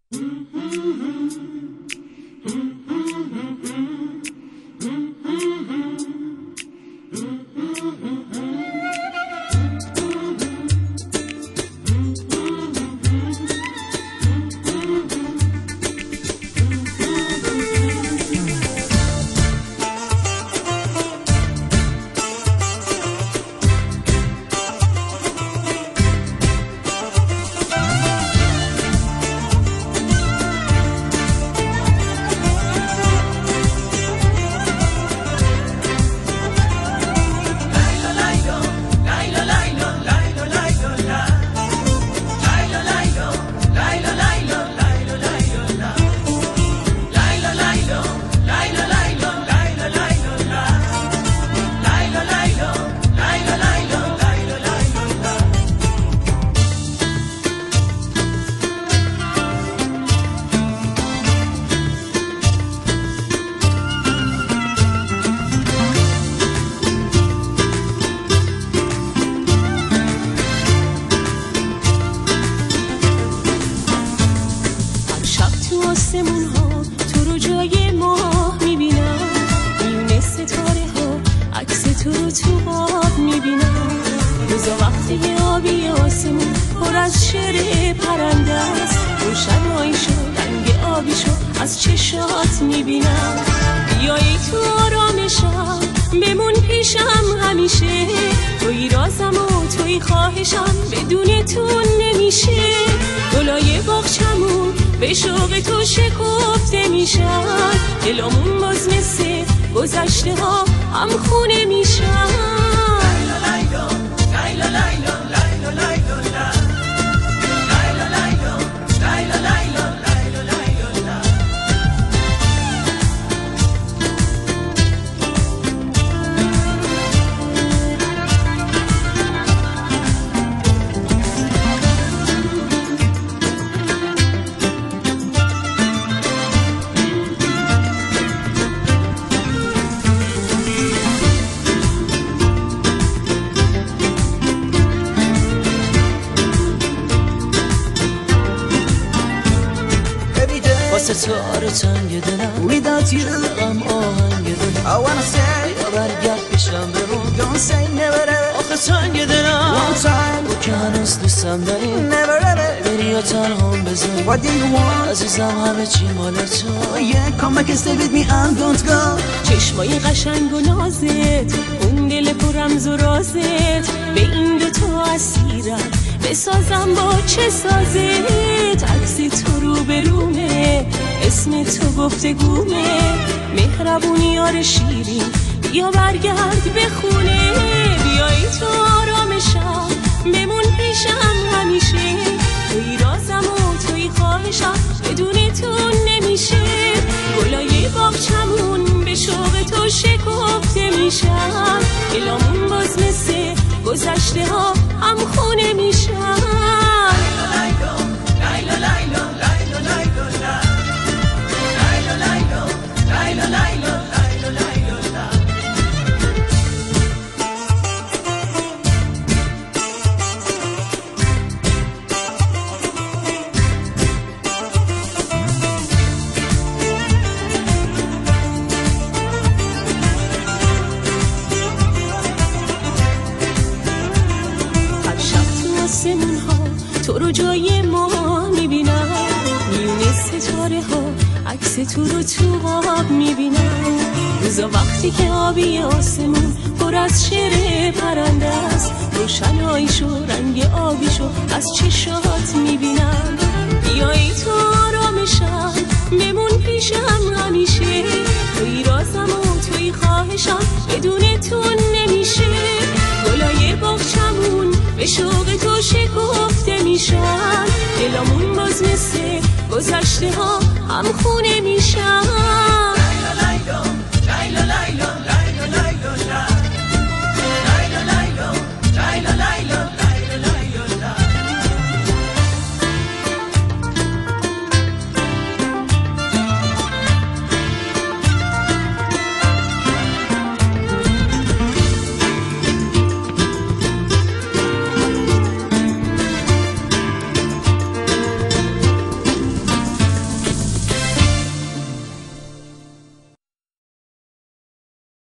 ستاره تنگ دلم without you غم آهنگ دلم I wanna say یا برگرد پیشم بمون don't say never ever آخه تنگ دلم one time تو که هنوز دوستم داری never ever بری یا تنهام بذاری what do you want عزیزم همه چی مال تو yeah come back and stay with me and don't go چشمای قشنگ و نازت اون دل پر رمز و رازت به این دوتا اسیرم بسازم با چه سازت عکس تو رو به رومه اسم تو گفتگومه مهربونی یار شیرین بیا برگرد به خونه بیایی تو آرامشم بمون پیشم همیشه توی رازم و توی خواهشم بدون تو نمیشه گلای باغچمون به شوق تو شکفته میشم دلامون باز مثل گذشته ها هم خونه میشم تو رو جای ما میبینم میونه ستاره ها عکس تو رو تو خواب میبینم روزا وقتی که آبی آسمون پر از شعر پرنده است روشناییشو رنگ آبیشو از چشات میبینم بیایی تو آرامشم بمون پیشم همیشه توی رازم و توی خواهشم بدون تو نمیشه گلای باغچمون به شوق تو شکفته میشن دلامون باز مثل گذشته ها هم خونه میشن